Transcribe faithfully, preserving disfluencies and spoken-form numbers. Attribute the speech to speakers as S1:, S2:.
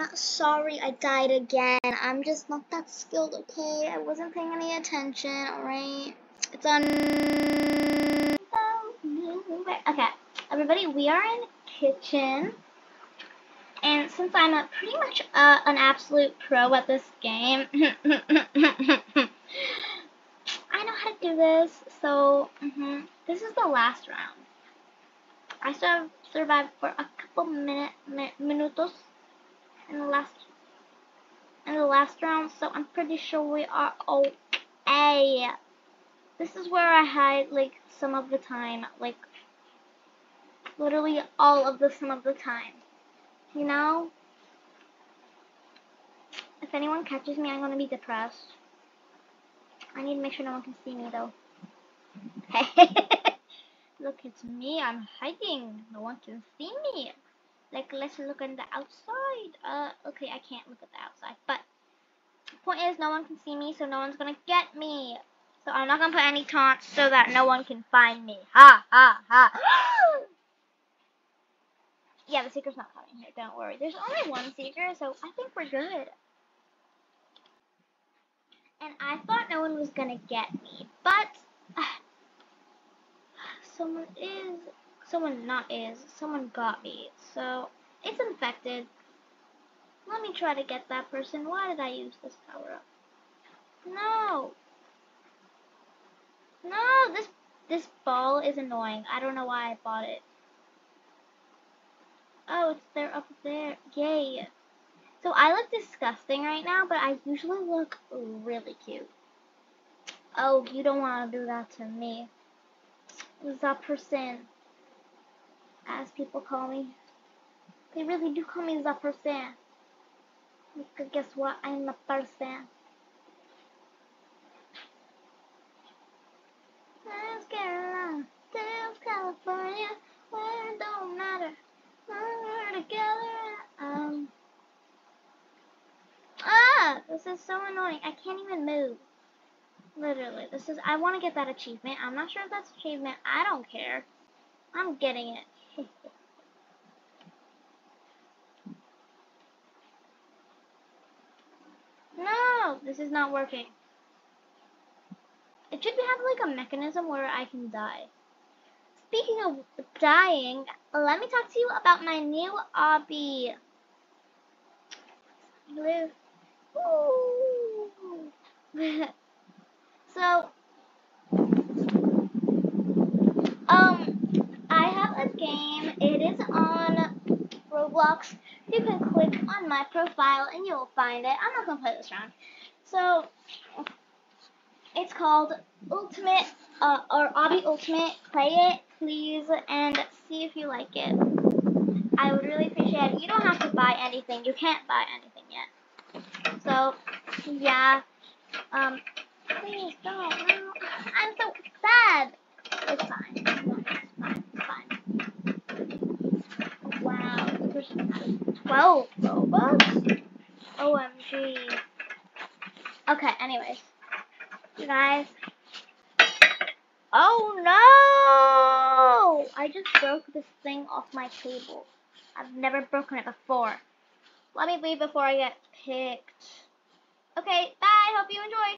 S1: sorry I died again. I'm just not that skilled, okay? I wasn't paying any attention, alright? It's on... Okay, everybody, we are in kitchen. And since I'm a pretty much uh, an absolute pro at this game, I know how to do this. So, mm-hmm, this is the last round. I still have survived for a couple minute, mi minutos in the last in the last round, so I'm pretty sure we are okay. This is where I hide like some of the time, like literally all of the some of the time. You know? If anyone catches me, I'm gonna be depressed. I need to make sure no one can see me though. Look, it's me. I'm hiding. No one can see me. Like, let's look on the outside. Uh, okay, I can't look at the outside. But the point is, no one can see me, so no one's gonna get me. So I'm not gonna put any taunts so that no one can find me. Ha, ha, ha. Yeah, the seeker's not coming here. Don't worry. There's only one seeker, so I think we're good. And I thought no one was gonna get me, but uh, someone is. Someone not is. Someone got me. So it's infected. Let me try to get that person. Why did I use this power up? No. No, this this ball is annoying. I don't know why I bought it. Oh, it's there up there. Yay. So I look disgusting right now, but I usually look really cute. Oh, you don't want to do that to me. The person, as people call me. They really do call me the person. Because guess what? I'm the person. South Carolina, South California, where it don't matter. We're together. Um. Ah, this is so annoying. I can't even move. Literally, this is. I want to get that achievement. I'm not sure if that's achievement. I don't care. I'm getting it. No, this is not working. It should have like a mechanism where I can die. Speaking of dying, let me talk to you about my new hobby. Blue. So, um, I have a game. It is on Roblox. You can click on my profile and you'll find it. I'm not gonna play this round. So, it's called Ultimate, uh, or Obby Ultimate. Play it, please, and see if you like it. I would really appreciate it. You don't have to buy anything. You can't buy anything yet. So, yeah. Um, please don't. No. I'm so sad. It's fine. It's fine. It's fine. Wow. This person has twelve Robux? O M G. Okay, anyways. You guys. Oh no! I just broke this thing off my table. I've never broken it before. Let me leave before I get picked.